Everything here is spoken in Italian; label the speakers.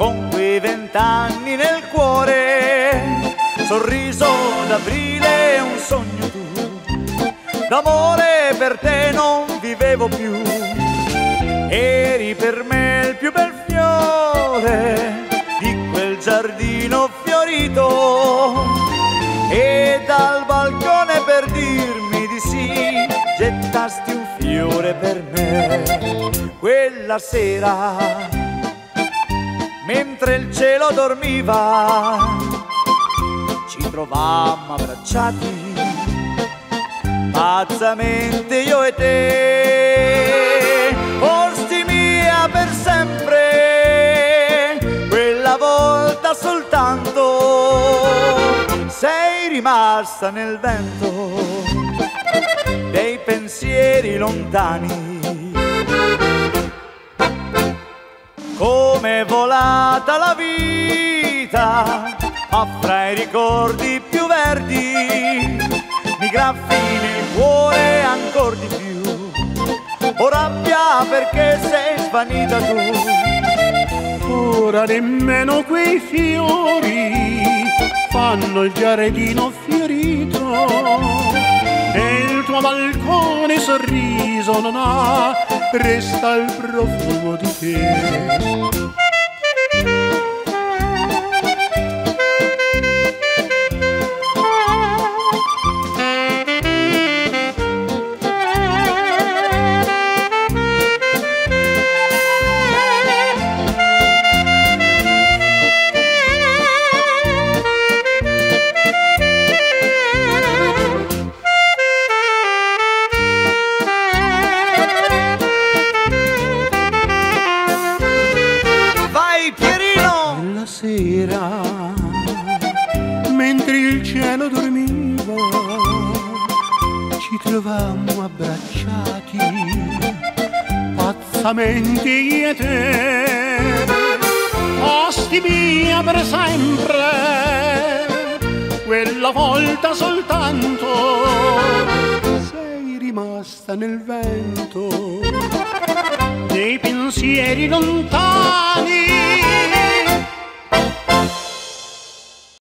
Speaker 1: con quei 20 anni nel cuore, sorriso d'aprile, un sogno tu, d'amore per te non vivevo più, eri per me il più bel fiore di quel giardino fiorito, e dal balcone per dirmi di sì gettasti un fiore per me. Quella sera, mentre il cielo dormiva, ci trovammo abbracciati pazzamente io e te, forse mia per sempre, quella volta soltanto sei rimasta nel vento dei pensieri lontani. Come è volata la vita, ma fra i ricordi più verdi mi graffi nel cuore ancor di più. Ho rabbia perché sei svanita tu.
Speaker 2: Ora nemmeno quei fiori fanno il giardino fiorito, e il tuo balcone sorriso non ha, resta il profumo di te. Sera, mentre il cielo dormiva, ci trovammo abbracciati pazzamente io e te, fosti mia per sempre, quella volta soltanto sei rimasta nel vento dei pensieri lontani.